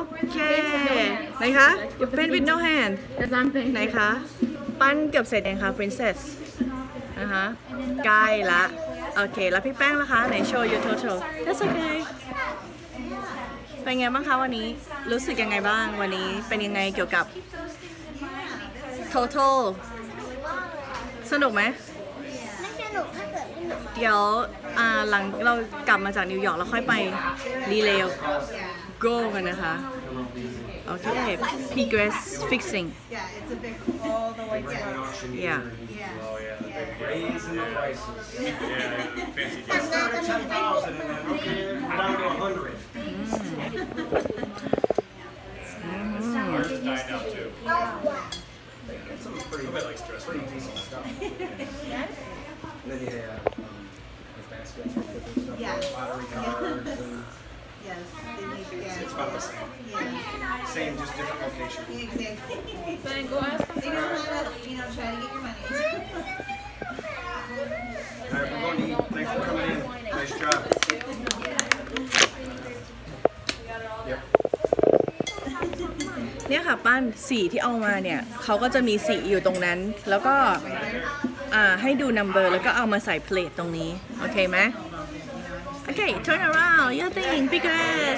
เคไหนคะ You paint with no hand ไหนคะปั้นเกือบเสร็จยังคะ princess นะคะใกล้ละโอเคแล้วพี่แป้งล่ะคะไหนโชว์ your total That's okay เป็นไงบ้างคะวันนี้รู้สึกยังไงบ้างวันนี้เป็นยังไงเกี่ยวกับ total สนุกไหมไม่สนุกถ้าเกิดไม่หนุกเดี๋ยวหลังเรากลับมาจากนิวยอร์กเราค่อยไปรีเลย์โก้กันนะคะโอเค progress fixing Yeah, it's a big all the way down. yeah Raising the prices. Fancy It started 10,000 and then down to 100. Ours is dying out too. It's some pretty, pretty decent stuff. And then you have baskets for cooking stuff, Yes. lottery cards, and Yes, they make it's about the same. Yeah, Same, just different location. exactly. Then go ask them. They know how to, try to get your money. All right, we're going to eat. Thanks for coming in. Nice job. Yep. เนี่ยค่ะปั้นสีที่เอามาเนี่ยเขาก็จะมีสีอยู่ตรงนั้นแล้วก็ให้ดู number แล้วก็เอามาใส่เพลทตรงนี้โอเคไหมโอเค turn around you think because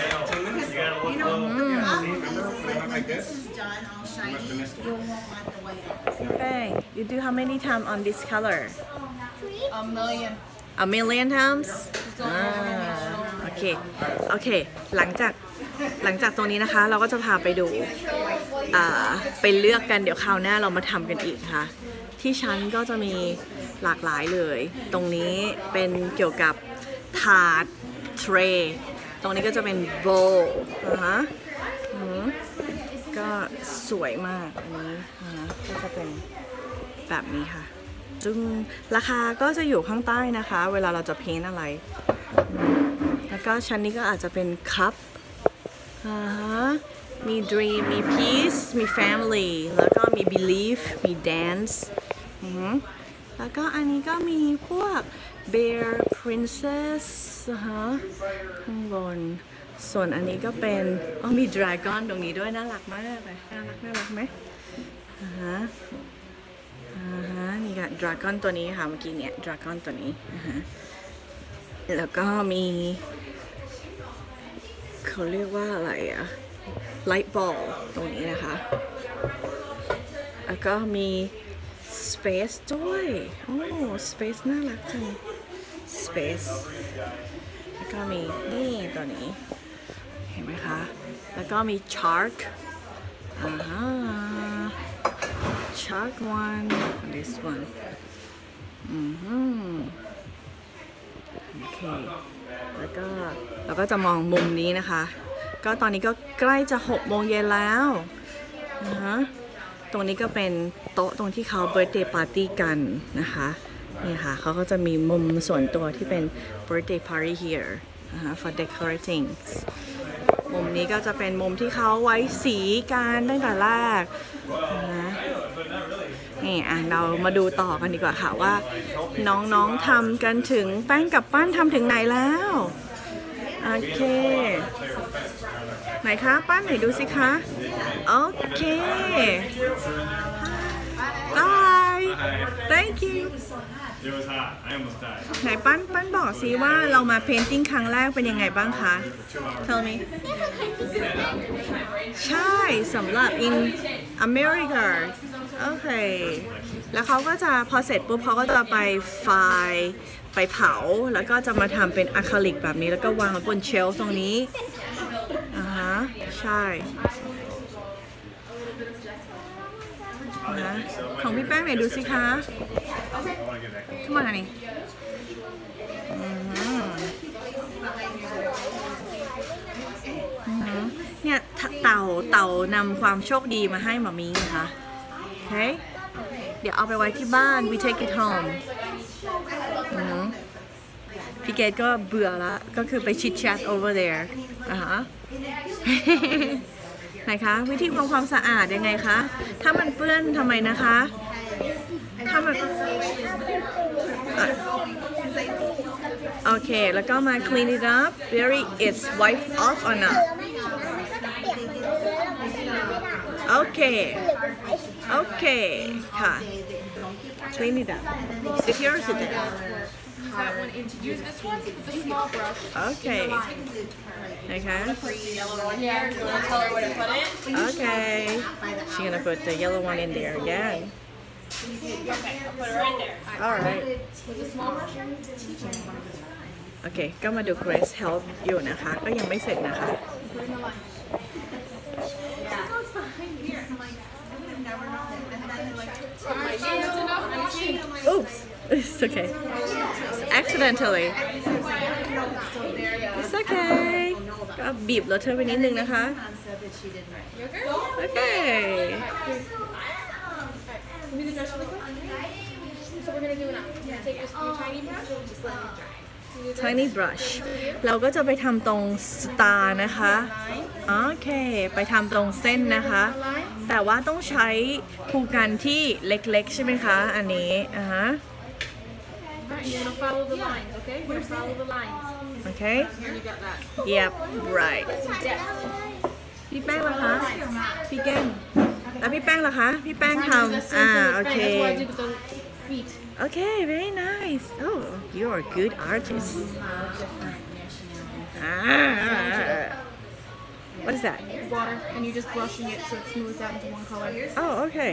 Like this. This is done all shiny. You won't want the white. okay you do how many times on this color A million. a million times โอเคโอเคหลังจากตรงนี้นะคะเราก็จะพาไปดูไปเลือกกันเดี๋ยวคราวหน้าเรามาทำกันอีกค่ะที่ชั้นก็จะมีหลากหลายเลยตรงนี้เป็นเกี่ยวกับถาดเทรย์ตรงนี้ก็จะเป็นโบว์นะคะก็สวยมากอันนี้นะก็จะเป็นแบบนี้ค่ะซึ่งราคาก็จะอยู่ข้างใต้นะคะเวลาเราจะเพ้นท์อะไรแล้วก็ชั้นนี้ก็อาจจะเป็นคัพมี dream มี peace มี family แล้วก็มี belief มี dance แล้วก็อันนี้ก็มีพวก bear princess ข้างบนส่วนอันนี้ก็เป็นมี dragon ตรงนี้ด้วยน่ารักมากเลยน่ารักไหมนี่ค่ะ dragon ตัวนี้ค่ะเมื่อกี้เนี่ย dragon ตัวนี้แล้วก็มีเขาเรียกว่าอะไรอะ light ball ตรงนี้นะคะแล้วก็มี space ด้วยโอ้ space น่ารักจัง space แล้วก็มีนี่ตัวนี้เห็นไหมคะแล้วก็มี shark shark one this one โอเคแล้วก็เราก็จะมองมุมนี้นะคะก็ตอนนี้ก็ใกล้จะ6 โมงเย็นแล้วตรงนี้ก็เป็นโต๊ะตรงที่เขาเบิร์ธเดย์ปาร์ตี้กันนะคะนี่ค่ะเขาก็จะมีมุมส่วนตัวที่เป็น birthday party here for decorating มุมนี้ก็จะเป็นมุมที่เขาไว้สีกันตั้งแต่แรกนี่เรามาดูต่อกันดีกว่าค่ะว่าน้องๆทำกันถึงแป้งกับปั้นทำถึงไหนแล้วโอเคไหนคะปั้นไหนดูสิคะโอเค Bye Thank you It was hot. I almost died. ไหนปั้นบอกสิว่าเรามาเพนติ้งครั้งแรกเป็นยังไงบ้างคะ Tell me ใช่สำหรับ in America โอเคแล้วเขาก็จะพอเสร็จปุ๊บเขาก็จะไปไฟล์ไปเผาแล้วก็จะมาทำเป็นอะคริลิกแบบนี้แล้วก็วางไว้บนเชลฟ์ตรงนี้ใช่ของพี่แป้งไหนดูสิคะ Come on honey เนี่ยเต่านำความโชคดีมาให้หมามีนะคะโอเคเดี๋ยวเอาไปไว้ที่บ้าน we take it home พี่เกดก็เบื่อละก็คือไป chit chat over there ไหนคะวิธีทำความสะอาดยังไงคะถ้ามันเปื้อนทำไมนะคะถ้ามันโอเคแล้วก็มา clean it up very it's wipe off or not Okay. Okay. ค่ะ Trinidad. Sit here or sit there? Use that one into use this one with the small brush. Okay. Okay. Yeah, you want to tell her what to put in? Okay. She's gonna put the yellow one in there again. Okay, I'll put it right there. Alright. With the small brush. โอเค ก็มาดู Grace help อยู่นะคะ ก็ยังไม่เสร็จนะคะ Put in the line. That's enough washing. Oops. It's okay. Accidentally. It's okay. ก็บีบรถเธอไปนิดนึงนะคะ โอเค Give me the brush really quick. So we're gonna do now. Take your tiny brush. Just let it dry. tiny brush เราก็จะไปทำตรงสตาร์นะคะ โอเค ไปทำตรงเส้นนะคะ แต่ว่าต้องใช้ภูกันที่เล็กๆ ใช่ไหมคะ อันนี้อ่าฮะ Right, you're gonna follow the lines, okay? You're gonna follow the lines. โอเค Here you got that. yep right Some depth. พี่แป้งล่ะคะ พี่แก้งแล้วพี่แป้งล่ะคะ พี่แป้ง Trying to do the ทำ same โอ thing เค with That's what I did with the feet. Okay, very nice. Oh, you're a good artist. Ah, what is that? Water, and you're just brushing it so it smooths out into one color. Oh, okay.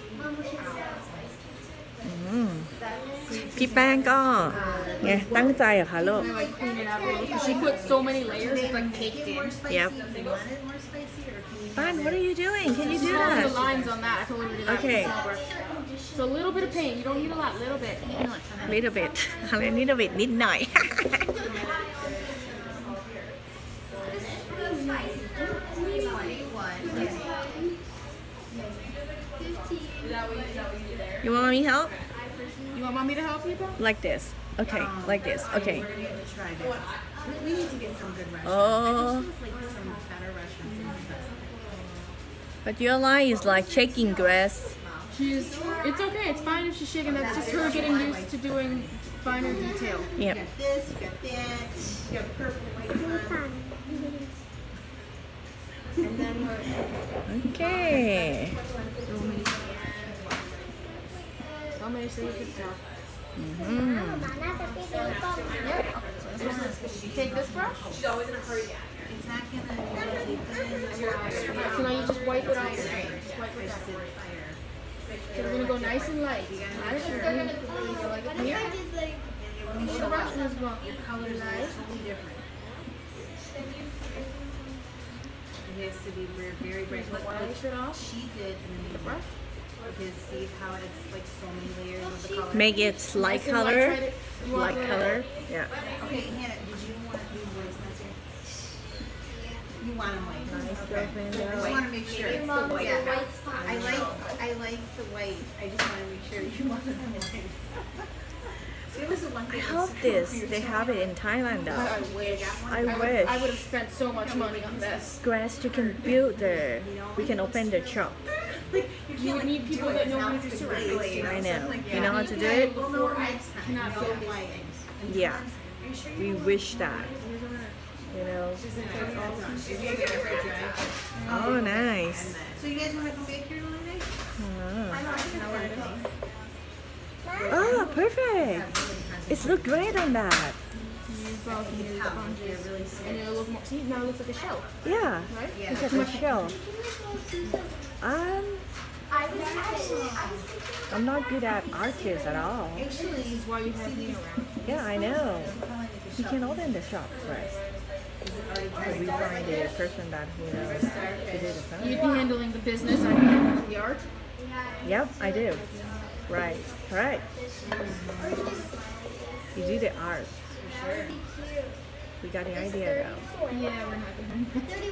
พี่แป้งก็ไงตั้งใจเหรอคะลูก I like clean it out a little because she put so many layers. It's like caked in. Yep. Fun, what are you doing? Can you do Follow the that? lines on that. I told her to do that. Okay. With the small brush. So a little bit of paint. You don't need a lot. Little bit. Little bit. อะไร little bit นิดหน่อย You want me help? You want mommy to help you, though? Like this. Okay, like this. Okay. We need to get some good restaurants. Oh, Like some better restaurants. but your line is like shaking, Grace. It's okay. It's fine if she's shaking. That's just her getting used to doing finer detail. Yep. You got this, you got that, you got purple, white one. And then we're Okay. I'm gonna say good job. หมาน่าจะพี่ดูกล้องนะ You take this brush. it's not gonna really Alright, so now you just wipe it off. Just wipe it down. So we're gonna go nice and light. Nice and light. You like it here? Hold the brush as well. colors are totally different. It has to be very bright. What Wash it off. she did in the brush is see how it's like so many layers of the color. Make it light Nice and color. Try to- you want Light the- color. Yeah. Okay, Hannah, did you want to do white, Spencer? You want them white. Okay. I just want to make sure it's the white. I like the white. I just want to make sure you want them white. It was the one I thing that hope was this. for They have it in Thailand though. I wish. I wish. I would have spent so much money on this. Grace, you can build there. We can open the shop. You would need people that know how to do ceramics. I know. You know how to do it? Before I cannot no build white. Yeah. We wish that. You know. Oh, nice. So you guys want to go back here one day? Oh, perfect. It's look great on that. And it'll look more. See, now it looks like a shell, Yeah. right? Look at the shell. I'm not good at artists at all. This is why you have me around. Yeah, I know. You can open the shop first. So we find the person that who knows to do the You'd film. be handling the business. I'd be handling the art. Yep, I do. Right. Right. You do the art. We got the idea Yeah, we're not gonna.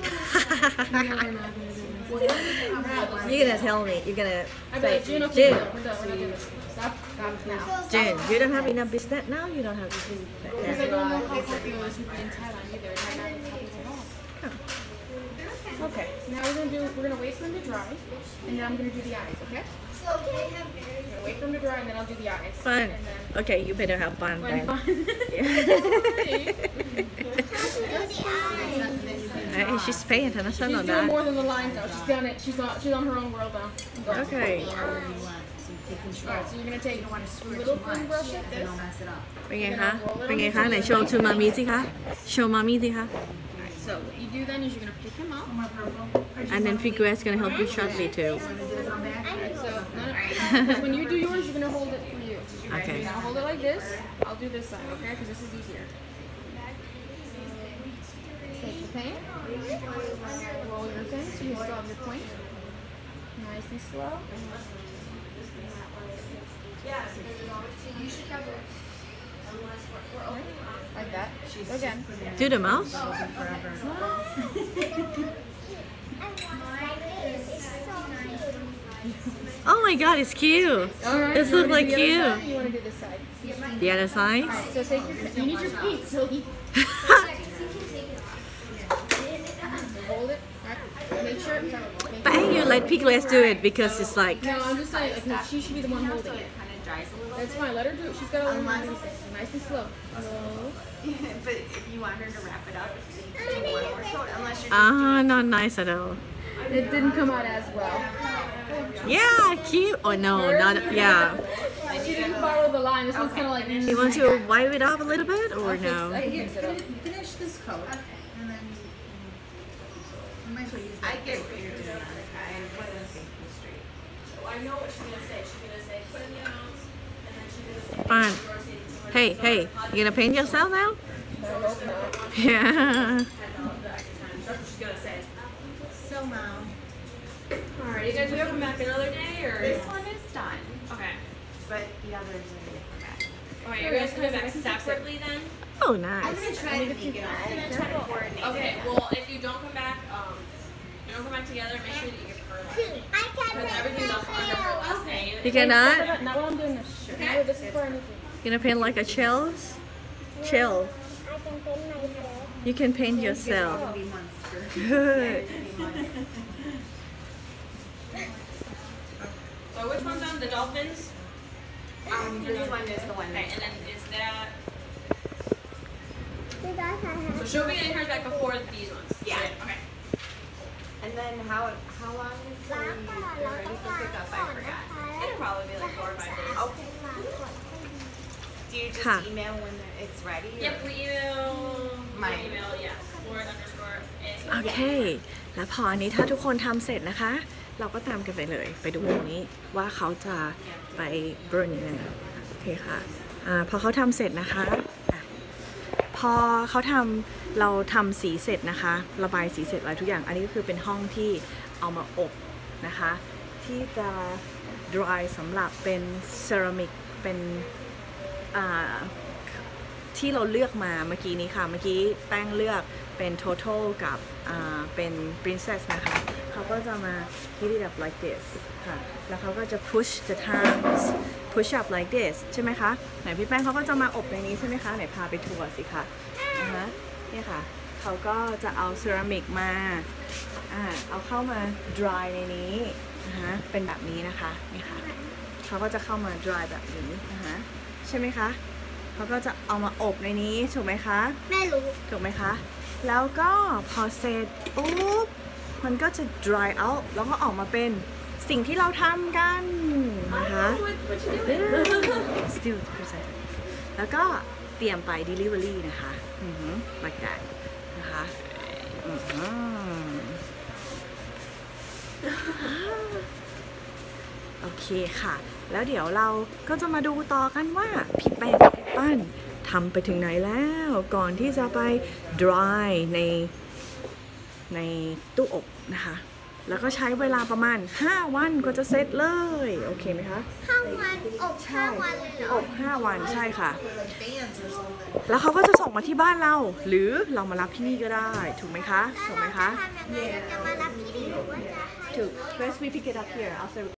though. You're gonna tell me. You're gonna I'd be say, like, June, okay, June, we're done. We're not doing this. Stop now. June, you don't have enough business now. You don't have Because I business. don't know how popular this would be in Thailand either. It might not be popular at all. Okay, now we're gonna wait for them to dry, and then I'm gonna do the eyes. Okay? So Wait for them to dry and then I'll do the eyes. Fun. And then Okay, you better have fun when then. fun. Hey, she's paying attention She's on doing more that. than the lines now. She's done it. She's on her own world now. Go. Okay. Alright, so you're gonna take a little thin brush like this. เป็นไงคะ เป็นไงคะไหนโชว์ชูมามิสิคะ โชว์มามิสิคะ So what you do then is you're gonna pick him up. And then Figuere's gonna help you shortly too. So because when you do yours, you're gonna hold it for you. Okay. You're gonna hold it like this. I'll do this side, okay? Because this is easier. Take the paint. Roll your thing so you still have your point. Nice and slow. Like that. Again. Do the mouse? Oh my god, it's cute. Alright. This you looks wanna like do the you. other side or you want to do this side? The other side? Alright, so take you need your paint, silly. Hold it. Alright. Make sure. But I think you let Piglet do it because it's like, No, I'm just saying, like, she should be the one holding it. That's fine, let her do it. She's got to learn how to do things. Nice and slow. Slow. But if you want her to wrap it up, you can do one more coat, unless you're not nice at all. It didn't come out as well. Yeah, cute. Oh no, not, yeah. She didn't follow the line. This one's kind of like. You want to wipe it off a little bit or no? finish this coat, and then you might as well use I get what you're doing. I wasn't thinking straight. I know what she's gonna say. She's gonna say put in the amounts, and then she's gonna say Fine. Hey, hey, you gonna paint yourself now? Yeah. that's what she's gonna say. So, Mom. Alright, you guys will come back another day or? This one is done, Okay. but the others are going to come back. Alright, you guys coming back separately then? Oh, I'm nice. going to try to make it all. I'm going to try to coordinate Okay, it. well if you don't come back, together, make sure that you get her last. Because everything's up under her last name. You cannot? Not while I'm doing this. No, this is for anything. You gonna paint like a chills? Chill. I can paint myself. You can paint yourself. Good. So which one's on the dolphins? This one is the one. Okay, and then is that? You guys have So she'll be getting hers back before these ones. Yeah. Okay. And then how long until you're ready for pickup? I forgot. It'll probably be like 4 or 5 days. Okay. Do you just Huh. email when it's ready? or- Yep, we email. My email, yes. Lord_S. โอเค แล้วพออันนี้ถ้าทุกคนทำเสร็จนะคะ เราก็ตามกันไปเลย ไปดูตรงนี้ว่าเขาจะไปเบิร์นยังไงโอเคค่ะพอเขาทำเสร็จนะคะพอเขาเราทำสีเสร็จนะคะ ระบายสีเสร็จอะไรทุกอย่าง อันนี้ก็คือเป็นห้องที่เอามาอบนะคะ ที่จะ dry สำหรับเป็นเซรามิกเป็นที่เราเลือกมาเมื่อกี้นี้ค่ะ เมื่อกี้แป้งเลือกเป็น total กับเป็น princess นะคะเขาก็จะมา heat it up like this ค่ะแล้วเขาก็จะ push the tiles push up like this ใช่ไหมคะไหนพี่แป้งเขาก็จะมาอบในนี้ใช่ไหมคะไหนพาไปทัวร์สิคะนี่ค่ะเขาก็จะเอาเซรามิกมาเอาเข้ามา dry ในนี้นะคะเป็นแบบนี้นะคะนี่ค่ะเขาก็จะเข้ามา dry แบบนี้นะคะใช่ไหมคะเขาก็จะเอามาอบในนี้ถูกไหมคะไม่รู้ถูกไหมคะแล้วก็พอเสร็จปุ๊บมันก็จะ dry out แล้วก็ออกมาเป็นสิ่งที่เราทำกันนะคะ still presented แล้วก็เตรียมไป delivery นะคะ like that นะคะโอเคค่ะแล้วเดี๋ยวเราก็จะมาดูต่อกันว่าพี่แป้งกับพี่ปั้นทำไปถึงไหนแล้วก่อนที่จะไป dry ในตู้อบนะคะแล้วก็ใช้เวลาประมาณ5วันก็จะเสร็จเลยโอเคไหมคะ 5 วันอบ5 วันเลยเหรออบ5วันใช่ค่ะแล้วเขาก็จะส่งมาที่บ้านเราหรือเรามารับที่นี่ก็ได้ถูกไหมคะถูกไหมคะทำยังไงจะมารับที่นี่หรือว่าจะให้ถูก First we pick it up here after